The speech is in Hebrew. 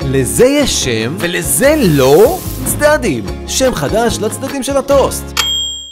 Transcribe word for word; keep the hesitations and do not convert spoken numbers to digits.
לזה יש שם ולזה לא? צדדים. שם חדש לצדדים של הטוסט.